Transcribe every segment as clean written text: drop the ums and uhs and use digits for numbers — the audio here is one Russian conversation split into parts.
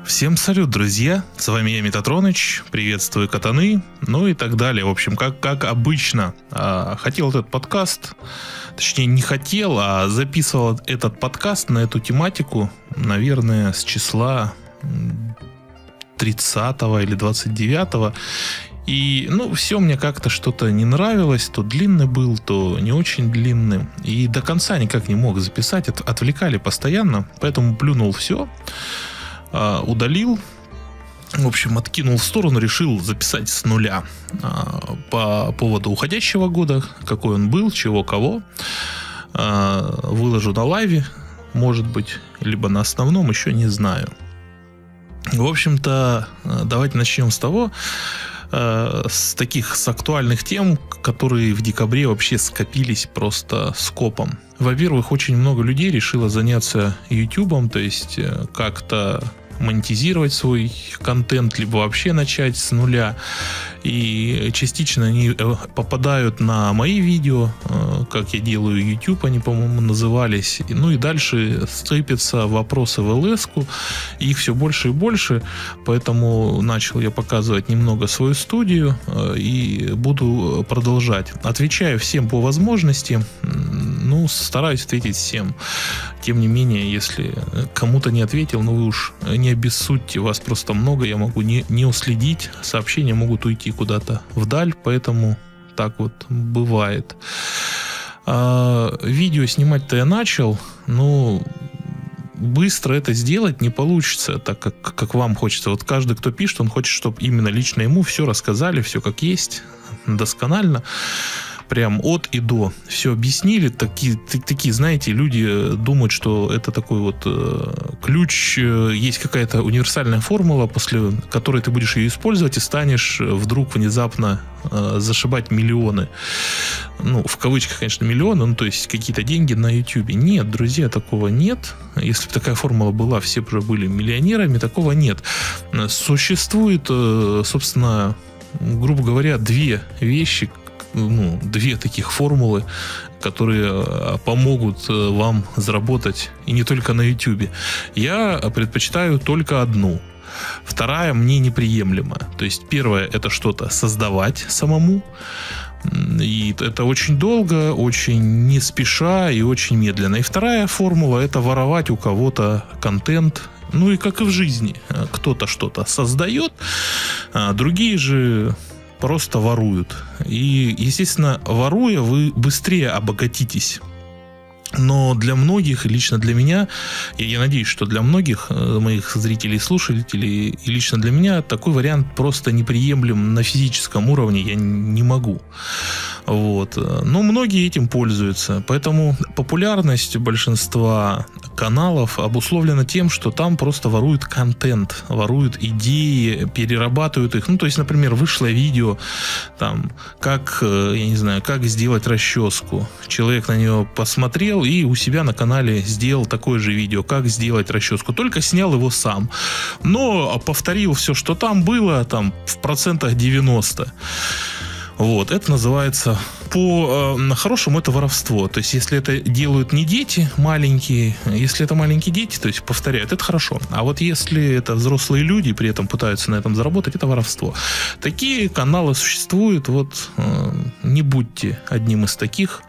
Всем салют, друзья! С вами я, Метатроныч. Приветствую, катаны. Ну и так далее. В общем, как обычно. Хотел этот подкаст, точнее не хотел, а записывал этот подкаст на эту тематику, наверное, с числа 30 или 29. И, все мне как-то что-то не нравилось. То длинный был, то не очень длинный. И до конца никак не мог записать. Отвлекали постоянно. Поэтому плюнул все. Удалил. В общем, откинул в сторону. Решил записать с нуля. По поводу уходящего года. Какой он был, чего, кого. Выложу на лайве. Может быть. Либо на основном. Еще не знаю. В общем-то, давайте начнем с того, с актуальных тем, которые в декабре вообще скопились просто скопом. Во-первых, очень много людей решило заняться YouTube'ом, то есть как-то монетизировать свой контент, либо вообще начать с нуля. И частично они попадают на мои видео, как я делаю YouTube, они, по-моему, назывались. Ну и дальше сыпятся вопросы в ЛС-ку, их все больше и больше, поэтому начал я показывать немного свою студию и буду продолжать. Отвечаю всем по возможности, стараюсь ответить всем. Тем не менее, если кому-то не ответил, вы уж не обессудьте, вас просто много, я могу не уследить, сообщения могут уйти куда-то вдаль, поэтому так вот бывает. Видео снимать-то я начал, но быстро это сделать не получится, так как вам хочется. Вот каждый, кто пишет, он хочет, чтобы именно лично ему все рассказали, все как есть, досконально. Прям от и до. Все объяснили. Такие, знаете, люди думают, что это такой вот ключ, есть какая-то универсальная формула, после которой ты будешь ее использовать и станешь вдруг внезапно зашибать миллионы. В кавычках, конечно, миллионы, то есть какие-то деньги на YouTube. Нет, друзья, такого нет. Если бы такая формула была, все бы уже были миллионерами. Такого нет. Существует, собственно, грубо говоря, две вещи, две таких формулы, которые помогут вам заработать, и не только на YouTube. Я предпочитаю только одну. Вторая мне неприемлема. То есть первое — это что-то создавать самому. И это очень долго, очень не спеша и очень медленно. И вторая формула — это воровать у кого-то контент. И как и в жизни. Кто-то что-то создает, а другие же просто воруют. И, естественно, воруя, вы быстрее обогатитесь. Но для многих, лично для меня, я надеюсь, что для многих моих зрителей и слушателей, и лично для меня, такой вариант просто неприемлем на физическом уровне. Я не могу. Но многие этим пользуются. Поэтому популярность большинства каналов обусловлена тем, что там просто воруют контент, воруют идеи, перерабатывают их. То есть, например, вышло видео, как сделать расческу. Человек на нее посмотрел и у себя на канале сделал такое же видео, как сделать расческу. Только снял его сам. Но повторил все, что там было, в процентах 90. Это называется по-хорошему это воровство. То есть, если это делают не дети маленькие, если это маленькие дети, то есть повторяют, это хорошо. А вот если это взрослые люди, при этом пытаются на этом заработать, это воровство. Такие каналы существуют. Не будьте одним из таких.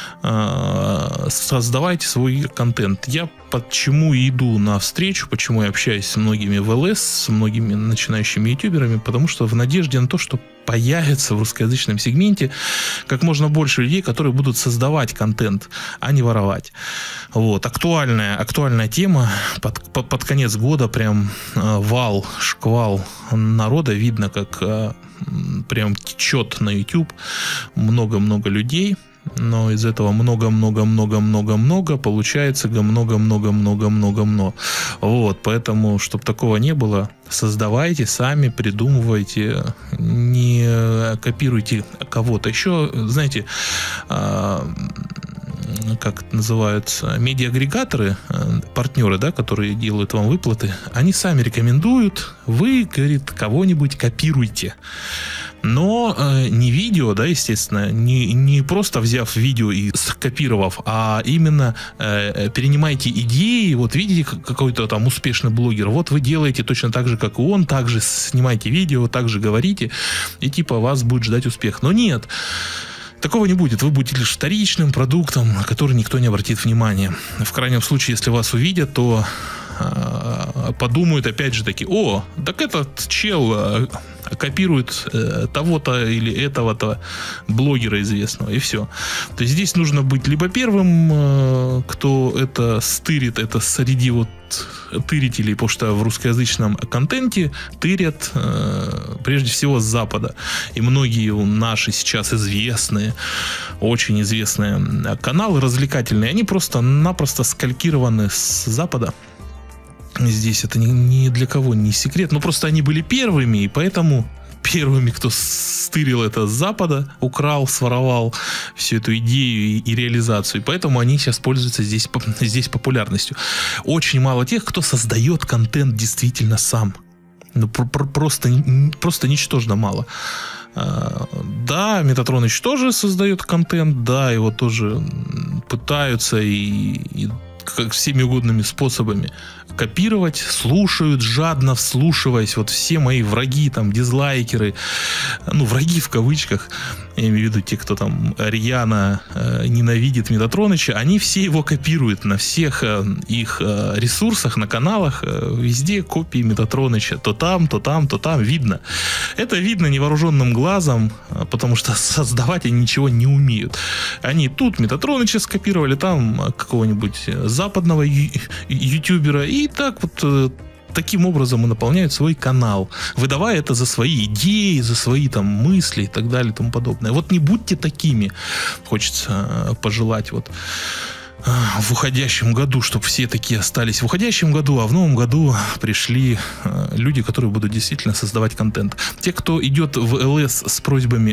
Создавайте свой контент. Я почему иду навстречу, почему я общаюсь с многими в ЛС, с многими начинающими ютуберами, потому что в надежде на то, что появится в русскоязычном сегменте как можно больше людей, которые будут создавать контент, а не воровать. Актуальная тема. Под конец года прям шквал народа. Видно, как прям течет на YouTube много-много людей. Но из этого много-много-много-много-много получается много-много-много-много-много. Поэтому, чтобы такого не было, создавайте сами, придумывайте, не копируйте кого-то. Еще, знаете, как это называются, медиа-агрегаторы, партнеры, которые делают вам выплаты, они сами рекомендуют, вы, говорит, кого-нибудь копируйте. Но не видео, да, естественно, не просто взяв видео и скопировав, а именно перенимайте идеи. Вот видите какой-то там успешный блогер, вот вы делаете точно так же, как и он, также снимайте видео, также говорите, и типа вас будет ждать успех. Но нет. Такого не будет. Вы будете лишь вторичным продуктом, на который никто не обратит внимания. В крайнем случае, если вас увидят, то подумают опять же таки: о, так этот чел копирует того-то или этого-то блогера известного, и все. То есть здесь нужно быть либо первым, кто это стырит, это среди вот тырителей, потому что в русскоязычном контенте тырят прежде всего с Запада. И многие наши сейчас известные, очень известные каналы развлекательные, они просто-напросто скалькированы с Запада. Здесь это ни для кого не секрет. Но просто они были первыми, и поэтому первыми, кто стырил это с Запада, украл, своровал всю эту идею и реализацию. И поэтому они сейчас пользуются здесь популярностью. Очень мало тех, кто создает контент действительно сам. Ну, просто ничтожно мало. Да, Метатроныч тоже создает контент, да, его тоже пытаются и как всеми угодными способами копировать, слушают, жадно вслушиваясь. Вот все мои враги, там, дизлайкеры, ну, враги в кавычках, я имею в виду те, кто там рьяно ненавидит Метатроныча, они все его копируют на всех их ресурсах, на каналах, везде копии Метатроныча, то там, видно. Это видно невооруженным глазом, потому что создавать они ничего не умеют. Они тут Метатроныча скопировали, там какого-нибудь западного ютубера, и так вот таким образом и наполняют свой канал, выдавая это за свои идеи, за свои там мысли и так далее и тому подобное. Вот не будьте такими, хочется пожелать вот в уходящем году, чтобы все такие остались в уходящем году, а в новом году пришли люди, которые будут действительно создавать контент. Те, кто идет в ЛС с просьбами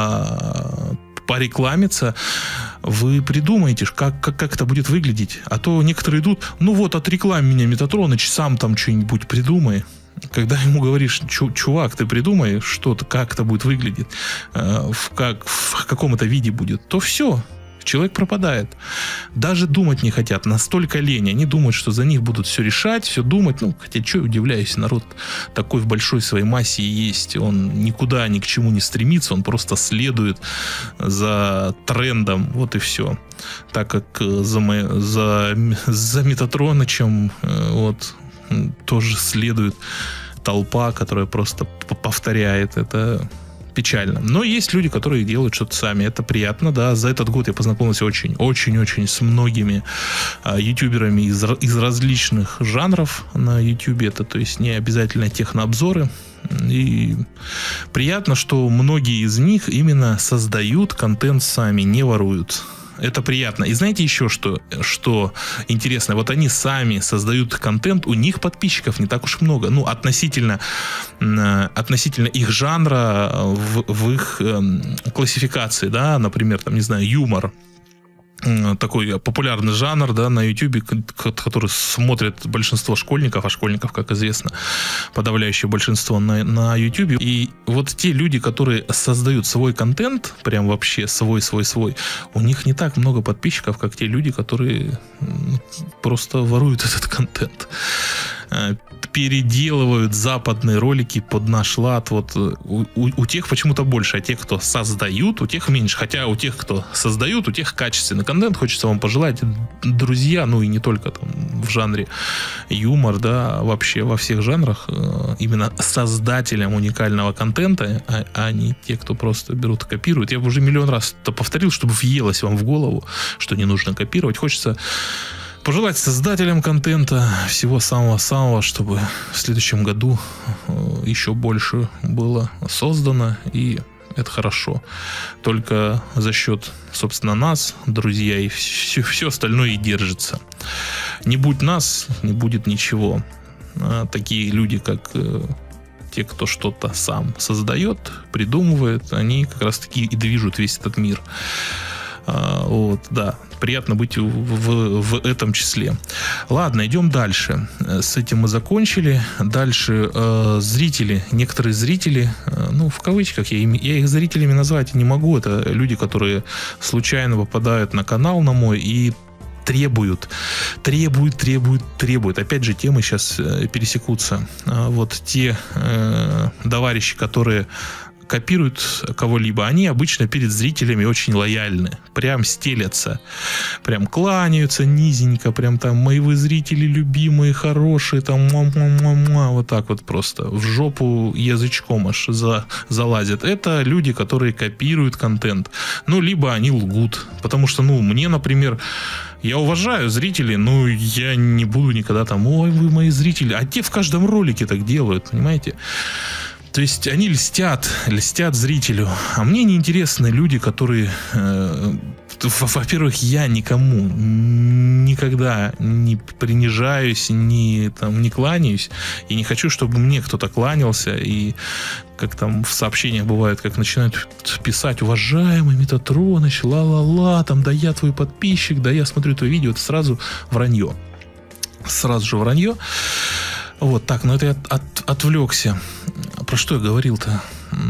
порекламиться, вы придумаете, как это будет выглядеть. А то некоторые идут: ну вот, отреклам меня, Метатроныч, сам там что-нибудь придумай. Когда ему говоришь: чувак, ты придумай что-то, как это будет выглядеть, в каком это виде будет, то все. Человек пропадает. Даже думать не хотят, настолько лень. Они думают, что за них будут все решать, все думать. Ну, хотя, что я удивляюсь, народ такой в большой своей массе есть. Он никуда, ни к чему не стремится, он просто следует за трендом. Вот и все. Так как за Метатронычем вот тоже следует толпа, которая просто повторяет это. Печально. Но есть люди, которые делают что-то сами. Это приятно, да. За этот год я познакомился очень с многими ютуберами из различных жанров на ютубе. Это, то есть, не обязательно технообзоры. И приятно, что многие из них именно создают контент сами, не воруют. Это приятно. И знаете еще что интересно? Вот они сами создают контент, у них подписчиков не так уж много. Ну, относительно их жанра в их классификации, да, например, там, не знаю, юмор. Такой популярный жанр, да, на YouTube, который смотрят большинство школьников, а школьников, как известно, подавляющее большинство на YouTube. И вот те люди, которые создают свой контент, прям вообще свой, у них не так много подписчиков, как те люди, которые просто воруют этот контент, переделывают западные ролики под наш лад. Вот у тех почему-то больше, а тех, кто создают, у тех меньше. Хотя у тех, кто создают, у тех качественный контент. Хочется вам пожелать, друзья, ну и не только там в жанре юмор, да, вообще во всех жанрах, именно создателям уникального контента, а не те, кто просто берут и копируют. Я уже миллион раз это повторил, чтобы въелось вам в голову, что не нужно копировать. Хочется пожелать создателям контента всего самого-самого, чтобы в следующем году еще больше было создано, и это хорошо. Только за счет, собственно, нас, друзья, и все остальное и держится. Не будь нас, не будет ничего. Такие люди, как те, кто что-то сам создает, придумывает, они как раз таки и движут весь этот мир. Вот, да, приятно быть в этом числе. Ладно, идем дальше. С этим мы закончили. Дальше зрители, некоторые зрители, ну, в кавычках, я их зрителями назвать не могу. Это люди, которые случайно попадают на канал на мой и требуют. Опять же, темы сейчас пересекутся. Вот те товарищи, которые копируют кого-либо, они обычно перед зрителями очень лояльны. Прям стелятся. Прям кланяются низенько. Прям там: мои вы зрители любимые, хорошие. Там вот так вот просто. В жопу язычком аж залазят. Это люди, которые копируют контент. Ну, либо они лгут. Потому что, ну, мне, например, я уважаю зрителей, но я не буду никогда там: ой, вы мои зрители. А те в каждом ролике так делают, понимаете? То есть они льстят зрителю. А мне неинтересны люди, которые... Во-первых, я никому никогда не принижаюсь, не кланяюсь. И не хочу, чтобы мне кто-то кланялся. И как там в сообщениях бывает, как начинают писать: уважаемый Метатроныч, ла-ла-ла, там, да я твой подписчик, да я смотрю твое видео. Это сразу вранье. Сразу же вранье. Вот так, но это я отвлекся. Про что я говорил-то?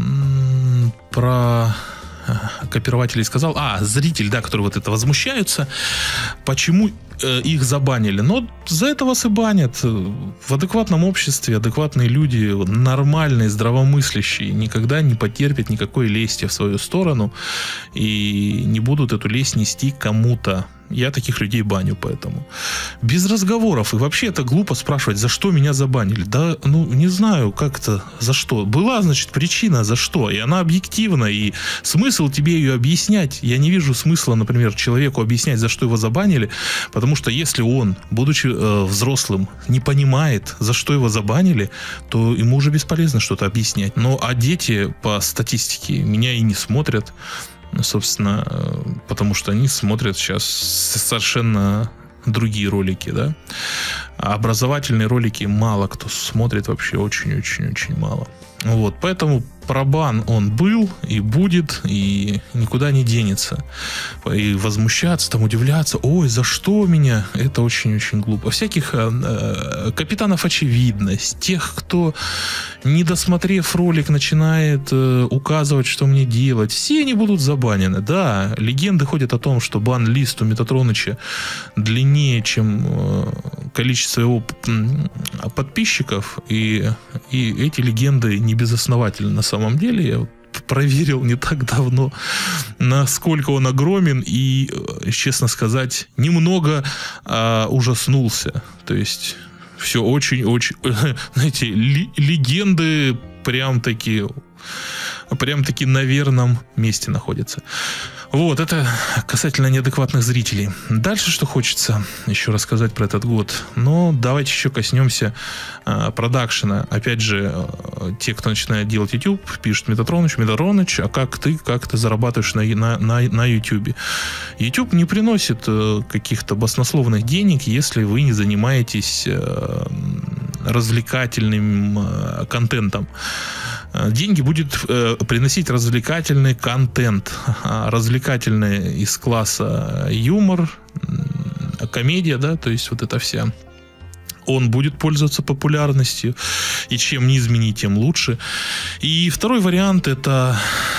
Про копирователей сказал. Зрители, да, которые вот это возмущаются. Почему их забанили? Но за это вас и банят. В адекватном обществе адекватные люди, нормальные, здравомыслящие, никогда не потерпят никакой лести в свою сторону и не будут эту лесть нести кому-то. Я таких людей баню, поэтому. Без разговоров. И вообще это глупо спрашивать, за что меня забанили. Да, ну, не знаю, как-то за что. Была, значит, причина за что. И она объективна. И смысл тебе ее объяснять. Я не вижу смысла, например, человеку объяснять, за что его забанили. Потому что если он, будучи взрослым, не понимает, за что его забанили, то ему уже бесполезно что-то объяснять. Но а дети, по статистике, меня и не смотрят. Собственно, потому что они смотрят сейчас совершенно другие ролики, да. А образовательные ролики мало кто смотрит, вообще очень-очень-очень мало. Вот, поэтому пробан он был и будет, и никуда не денется. И возмущаться, там, удивляться: ой, за что меня? Это очень-очень глупо. Всяких капитанов очевидность, тех, кто, не досмотрев ролик, начинает указывать, что мне делать, все они будут забанены. Да, легенды ходят о том, что бан-лист у Метатроныча длиннее, чем количество его подписчиков, и эти легенды не безосновательны на самом деле. Я проверил не так давно, насколько он огромен, и, честно сказать, немного ужаснулся. То есть все очень-очень, знаете, легенды прям-таки на верном месте находятся. Вот, это касательно неадекватных зрителей. Дальше что хочется еще рассказать про этот год. Но давайте еще коснемся продакшена. Опять же, те, кто начинает делать YouTube, пишут: Метатроныч, а как ты зарабатываешь на YouTube? YouTube не приносит каких-то баснословных денег, если вы не занимаетесь развлекательным контентом. Деньги будет приносить развлекательный контент. Развлекательный из класса юмор, комедия, да, то есть вот это вся. Он будет пользоваться популярностью, и чем низменнее, тем лучше. И второй вариант — это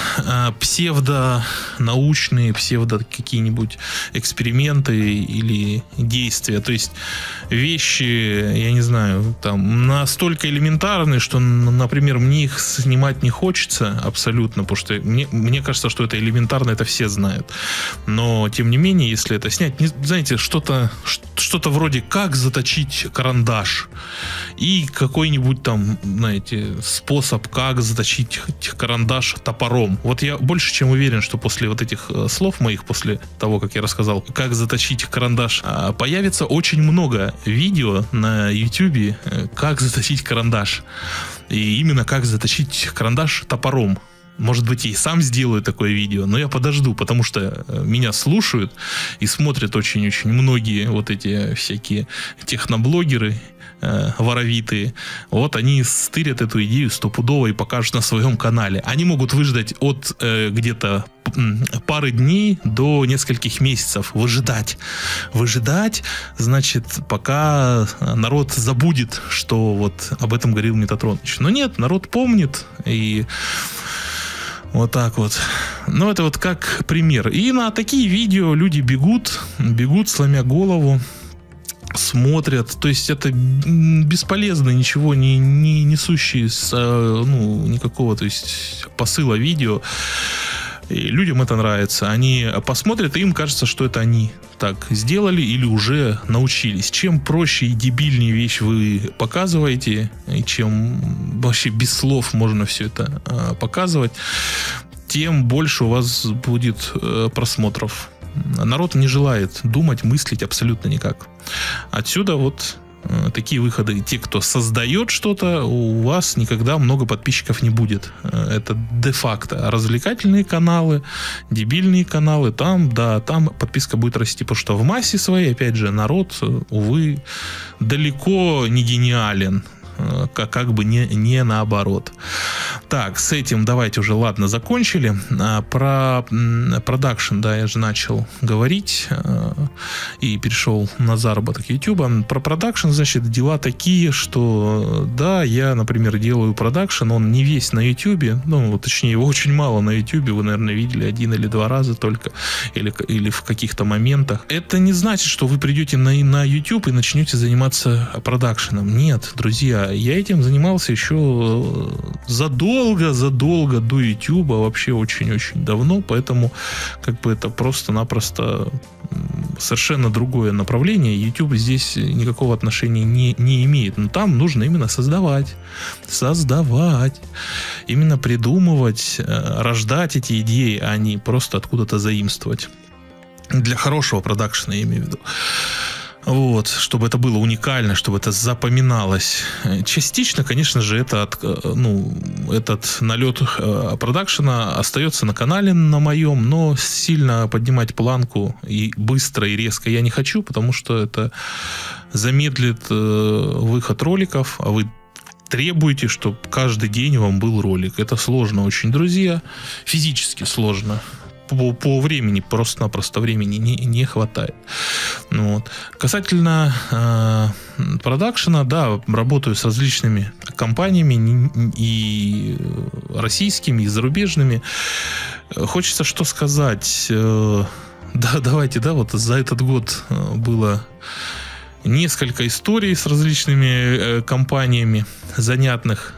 псевдонаучные, какие-нибудь эксперименты или действия. То есть вещи, я не знаю, там настолько элементарные, что, например, мне их снимать не хочется абсолютно, потому что мне кажется, что это элементарно, это все знают. Но, тем не менее, если это снять, знаете, что-то вроде «как заточить карандаш», и какой-нибудь там, знаете, способ, как заточить карандаш топором. Вот я больше чем уверен, что после вот этих слов моих, после того, как я рассказал, как заточить карандаш, появится очень много видео на YouTube, как заточить карандаш. И именно как заточить карандаш топором. Может быть, и сам сделаю такое видео, но я подожду, потому что меня слушают и смотрят очень-очень многие вот эти всякие техноблогеры, воровитые. Вот они стырят эту идею стопудово и покажут на своем канале. Они могут выждать от где-то пары дней до нескольких месяцев выжидать, значит, пока народ забудет, что вот об этом говорил Метатроныч. Но нет, народ помнит, и вот так вот. Ну, это вот как пример. И на такие видео люди бегут, сломя голову, смотрят. То есть это бесполезно, ничего не несущие никакого, то есть, посыла видео. И людям это нравится. Они посмотрят, и им кажется, что это они так сделали или уже научились. Чем проще и дебильнее вещь вы показываете, и чем вообще без слов можно все это показывать, тем больше у вас будет просмотров. Народ не желает думать, мыслить абсолютно никак. Отсюда вот такие выходы. Те, кто создает что-то, у вас никогда много подписчиков не будет. Это де-факто. Развлекательные каналы, дебильные каналы, там подписка будет расти. Потому что в массе своей, опять же, народ, увы, далеко не гениален. Как бы не наоборот. Так, с этим давайте уже, ладно, закончили. Про продакшн, да, я же начал говорить и перешел на заработок YouTube. Про продакшн, значит, дела такие, что, да, я, например, делаю продакшн, он не весь на YouTube, ну, точнее, его очень мало на YouTube, вы, наверное, видели 1 или 2 раза только, или в каких-то моментах. Это не значит, что вы придете на YouTube и начнете заниматься продакшеном. Нет, друзья, я этим занимался еще задолго до YouTube, вообще очень-очень давно, поэтому как бы это просто-напросто совершенно другое направление. YouTube здесь никакого отношения не имеет, но там нужно именно создавать, именно придумывать, рождать эти идеи, а не просто откуда-то заимствовать. Для хорошего продакшена, я имею в виду. Вот, чтобы это было уникально, чтобы это запоминалось. Частично, конечно же, этот налет продакшена остается на канале на моем, но сильно поднимать планку и быстро и резко я не хочу, потому что это замедлит выход роликов, а вы требуете, чтобы каждый день вам был ролик. Это сложно очень, друзья, физически сложно. По времени, просто-напросто времени не хватает. Вот. Касательно продакшена, да, работаю с различными компаниями и российскими, и зарубежными. Хочется что сказать. Да, давайте, да, вот за этот год было несколько историй с различными компаниями занятных.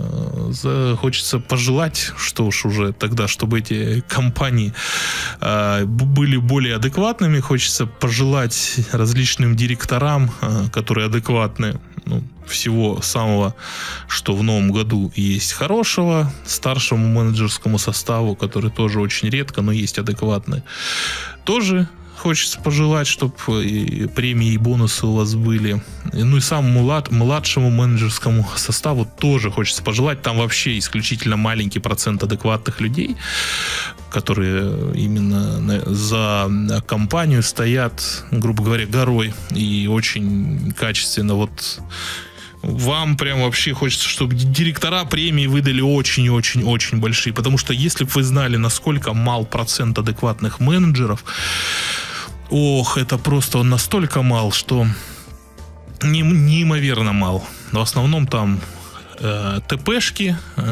Хочется пожелать, что уж уже тогда, чтобы эти компании были более адекватными. Хочется пожелать различным директорам, которые адекватны, всего самого, что в новом году есть хорошего, старшему менеджерскому составу, который тоже очень редко, но есть адекватный. Тоже хочется пожелать, чтобы премии и бонусы у вас были. Ну и самому младшему менеджерскому составу тоже хочется пожелать. Там вообще исключительно маленький процент адекватных людей, которые именно за компанию стоят, грубо говоря, горой и очень качественно. Вот вам прям вообще хочется, чтобы директора премии выдали очень-очень-очень большие. Потому что если бы вы знали, насколько мал процент адекватных менеджеров, ох, это просто он настолько мал, что неимоверно мал. В основном там ТПшки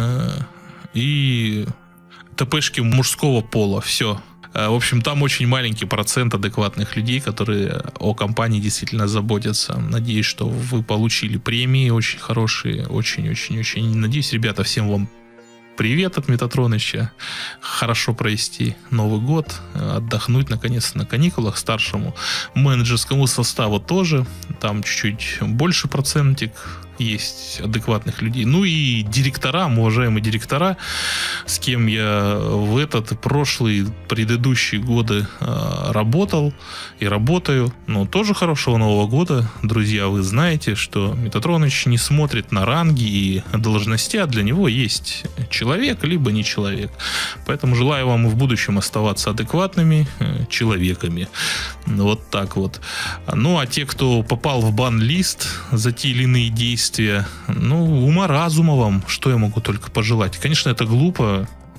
и ТПшки мужского пола. Все. В общем, там очень маленький процент адекватных людей, которые о компании действительно заботятся. Надеюсь, что вы получили премии очень хорошие. Очень-очень-очень. Надеюсь, ребята, всем вам привет от Метатроныча. Хорошо провести Новый год, отдохнуть наконец-то на каникулах. Старшему менеджерскому составу тоже. Там чуть-чуть больше процентик есть адекватных людей. Ну и директорам, уважаемые директора, с кем я в этот и прошлый, предыдущие годы работал и работаю. Но тоже хорошего Нового года. Друзья, вы знаете, что Метатроныч не смотрит на ранги и должности, а для него есть человек, либо не человек. Поэтому желаю вам и в будущем оставаться адекватными человеками. Вот так вот. Ну, а те, кто попал в бан-лист за те или иные действия, ума-разума вам, что я могу только пожелать. Конечно, это глупо,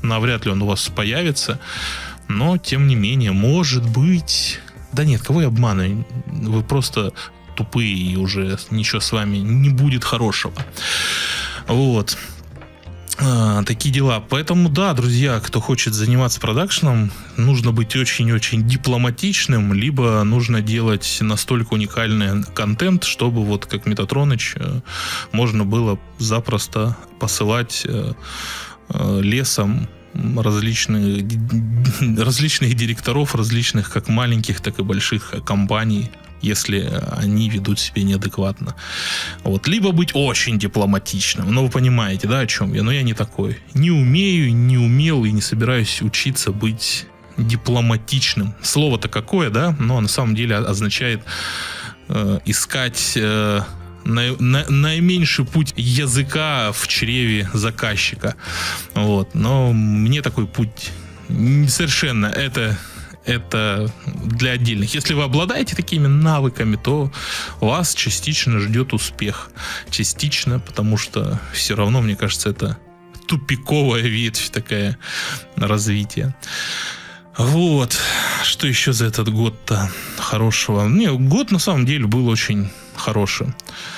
навряд ли он у вас появится. Но, тем не менее, может быть... Да нет, кого я обманываю? Вы просто тупые, и уже ничего с вами не будет хорошего. Вот. Такие дела. Поэтому, да, друзья, кто хочет заниматься продакшеном, нужно быть очень-очень дипломатичным, либо нужно делать настолько уникальный контент, чтобы, вот как Метатроныч, можно было запросто посылать лесом различных директоров, различных как маленьких, так и больших компаний, если они ведут себя неадекватно. Вот. Либо быть очень дипломатичным. Ну, вы понимаете, да, о чем я? Но я не такой. Не умею, не умел и не собираюсь учиться быть дипломатичным. Слово-то какое, да? Но на самом деле означает искать наименьший путь языка в чреве заказчика. Вот. Но мне такой путь совершенно это для отдельных. Если вы обладаете такими навыками, то вас частично ждет успех. Частично, потому что все равно, мне кажется, это тупиковая ветвь такая развития. Вот. Что еще за этот год-то хорошего? Не, год на самом деле был очень хороший.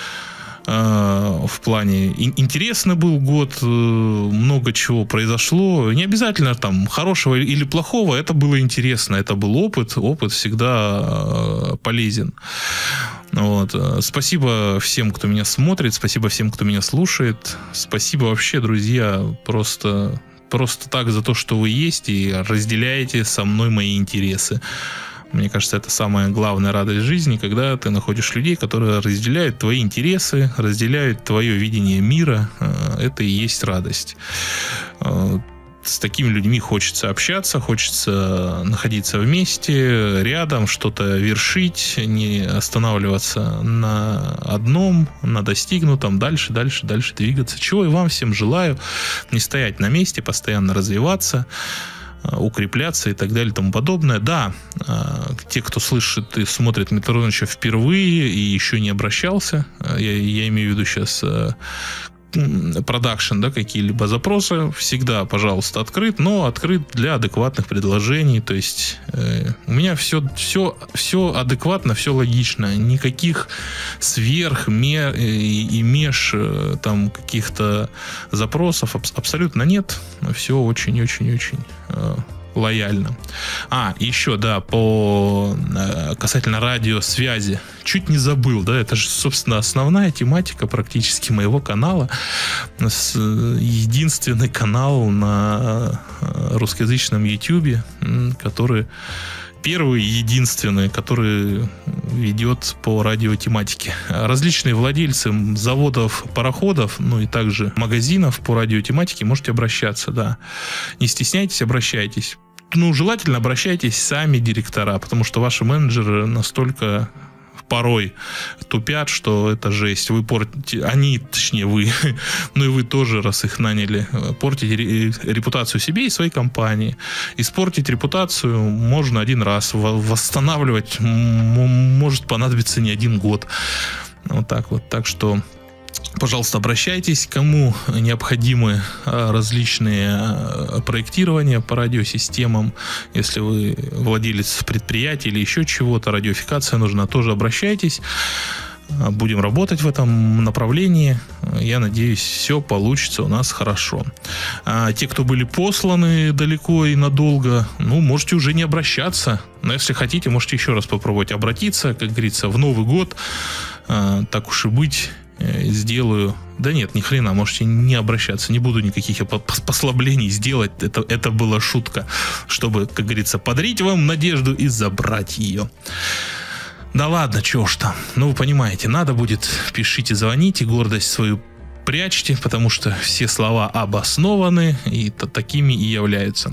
В плане интересный был год, много чего произошло. Не обязательно там хорошего или плохого, это было интересно, это был опыт. Опыт всегда полезен. Вот. Спасибо всем, кто меня смотрит, спасибо всем, кто меня слушает. Спасибо вообще, друзья, просто так за то, что вы есть и разделяете со мной мои интересы. Мне кажется, это самая главная радость жизни, когда ты находишь людей, которые разделяют твои интересы, разделяют твое видение мира. Это и есть радость. С такими людьми хочется общаться, хочется находиться вместе, рядом, что-то вершить, не останавливаться на одном, на достигнутом, дальше двигаться. Чего и вам всем желаю. Не стоять на месте, постоянно развиваться, укрепляться и так далее и тому подобное. Да, те, кто слышит и смотрит Метатроныча впервые и еще не обращался, я имею в виду сейчас продакшн, да, какие-либо запросы, всегда, пожалуйста, открыт, но открыт для адекватных предложений. То есть у меня все адекватно, все логично, никаких сверх и меж там каких-то запросов абсолютно нет. Все очень-очень-очень лояльно. Еще, да, касательно радиосвязи. Чуть не забыл, да, это же, собственно, основная тематика практически моего канала. Единственный канал на русскоязычном YouTube, который первый и единственный, который ведет по радиотематике. Различные владельцы заводов, пароходов, ну и также магазинов по радиотематике можете обращаться, да. Не стесняйтесь, обращайтесь. Ну, желательно обращайтесь сами, директора, потому что ваши менеджеры настолько порой тупят, что это жесть. Вы портите, вы, ну и вы тоже, раз их наняли, портите репутацию себе и своей компании. Испортить репутацию можно один раз, восстанавливать может понадобиться не один год. Вот так вот. Так что, пожалуйста, обращайтесь, кому необходимы различные проектирования по радиосистемам. Если вы владелец предприятия или еще чего-то, радиофикация нужна, тоже обращайтесь. Будем работать в этом направлении. Я надеюсь, все получится у нас хорошо. Те, кто были посланы далеко и надолго, можете уже не обращаться. Но если хотите, можете еще раз попробовать обратиться, как говорится, в Новый год. Так уж и быть, сделаю. Да нет, ни хрена, можете не обращаться, не буду никаких послаблений сделать. Это была шутка, чтобы, как говорится, подарить вам надежду и забрать ее. Да ладно, чё ж там. Вы понимаете, надо будет, пишите, звоните, гордость свою прячьте, потому что все слова обоснованы и такими и являются.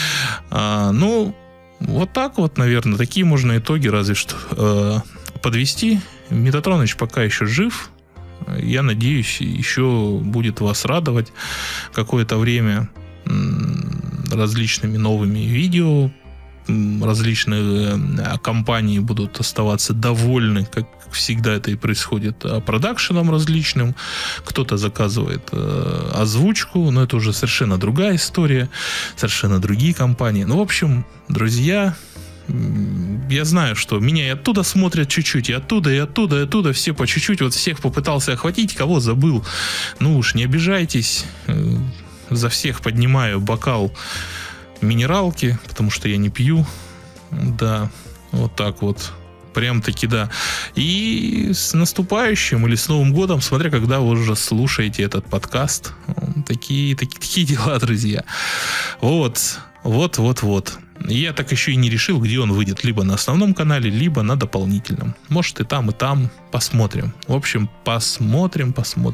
Вот так вот, наверное, такие можно итоги разве что подвести. Метатроныч пока еще жив. Я надеюсь, еще будет вас радовать какое-то время различными новыми видео, различные компании будут оставаться довольны, как всегда это и происходит, продакшеном различным. Кто-то заказывает озвучку, но это уже совершенно другая история, совершенно другие компании. Ну, в общем, друзья, я знаю, что меня и оттуда смотрят чуть-чуть, и оттуда, и оттуда, и оттуда, все по чуть-чуть, вот всех попытался охватить, кого забыл. Ну уж не обижайтесь, за всех поднимаю бокал минералки, потому что я не пью, да, вот так вот. Прям-таки, да. И с наступающим или с Новым годом, смотря когда вы уже слушаете этот подкаст. Такие дела, друзья. Вот. Я так еще и не решил, где он выйдет. Либо на основном канале, либо на дополнительном. Может и там. Посмотрим. В общем, посмотрим.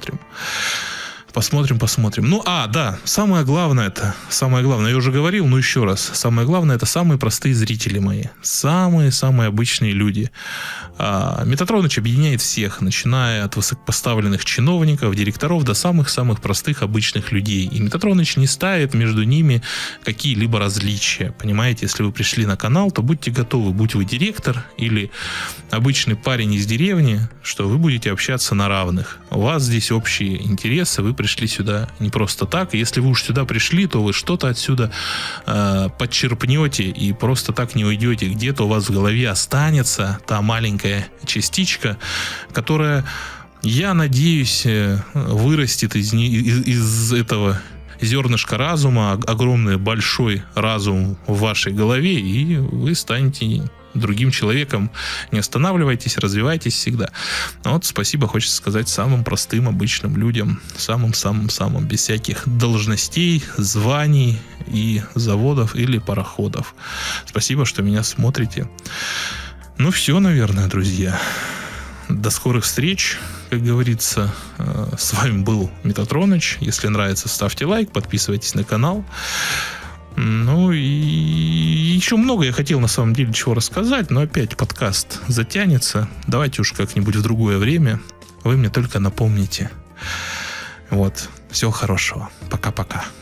Ну, да, самое главное, я уже говорил, но еще раз, самое главное, это самые простые зрители мои, самые обычные люди. Метатроныч объединяет всех, начиная от высокопоставленных чиновников, директоров до самых-самых простых обычных людей. И Метатроныч не ставит между ними какие-либо различия. Понимаете, если вы пришли на канал, то будьте готовы, будь вы директор или обычный парень из деревни, что вы будете общаться на равных. У вас здесь общие интересы, вы пришли сюда не просто так. Если вы уж сюда пришли, то вы что-то отсюда подчерпнете и просто так не уйдете. Где-то у вас в голове останется та маленькая частичка, которая, я надеюсь, вырастет из этого зернышка разума, огромный большой разум в вашей голове, и вы станете другим человеком. Не останавливайтесь, развивайтесь всегда. Вот спасибо хочется сказать самым простым обычным людям, самым-самым-самым, без всяких должностей, званий и заводов или пароходов. Спасибо, что меня смотрите. Ну все, наверное, друзья. До скорых встреч. Как говорится, с вами был Метатроныч. Если нравится, ставьте лайк, подписывайтесь на канал. Ну и еще много я хотел на самом деле чего рассказать, но опять подкаст затянется. Давайте уж как-нибудь в другое время. Вы мне только напомните. Вот. Всего хорошего. Пока-пока.